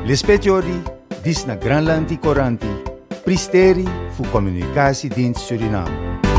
Lispetiori, dis na Granlandi Coranti, Pristeri fu Communicatiedienst Suriname.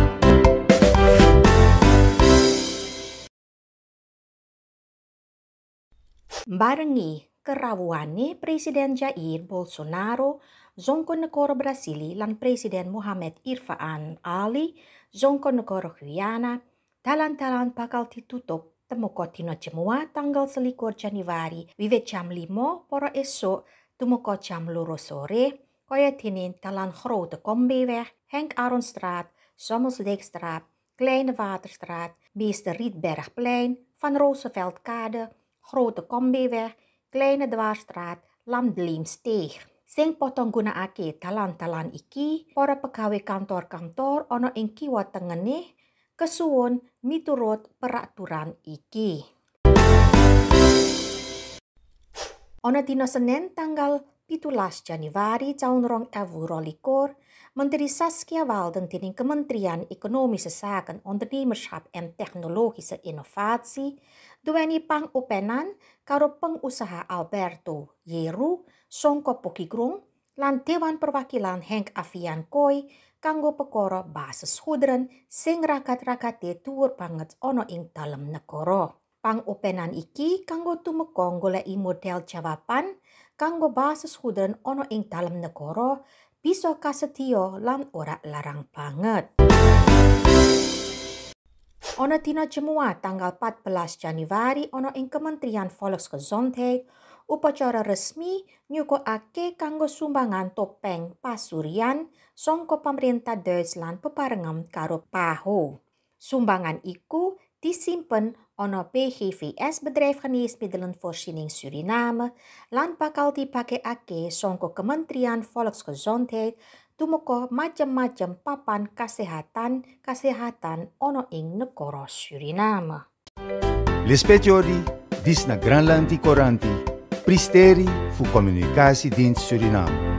Barengi kerawuane Presiden Jair Bolsonaro, zongko negara Brasili lan Presiden Mohamed Irfaan Ali, zongko negara Guyana, dalan-dalan bakal ditutup temuko dina Jemua tanggal 21 Januari wiwit jam 5 poro esuk temuko jam 2 sore kaya dene dalan Grote Kombeweg, Henk Aronstraat, Sommelsdijkstraat, Kleine Waterstraat, Meester Rietbergplein, Van Rooseveltkade, Grote Kombeweg, Kleine Dwarsstraat, Lamdliemsteeg. Sing potong gunakake dalan-dalan iki para pegawai kantor-kantor ana ing kiwa tengene kesuwun miturut peraturan iki. Ana dina Senin tanggal 17 Januari tahun 2022, Menteri Saskia Walden dening Kementerian Ekonomische Zaken, Ondernemerschap en Technologische Innovatie duweni pangopenan karo pengusaha Alberto Yeru, songko Pokigrong, lan Dewan Perwakilan Henk Avian Koy kanggo perkara basisgoederen sing ragat-ragate dhuwur banget ana ing dalem negara. Pangopenan iki kanggo tumeka goleki model jawaban kanggo basisgoederen ana ing dalem negara bisa kasedya lan ora larang banget. Ana dina Jemua tanggal 14 Januari ana ing Kementerian Volksgezondheid upacara resmi nyukokake kanggo sumbangan topeng pasurian songko pemerintah Duitsland bebarengan karo PAHO. Sumbangan iku disimpen ana BGVS Bedrijf Geneesmiddelenvoorziening Suriname lan bakal dipakekake songko Kementerian Volksgezondheid tumeka macem-macem papan kesehatan ana ing negara Suriname. Lispetiori, dis na Granlandi Coranti, Pristeri fu Communicatiedienst Suriname.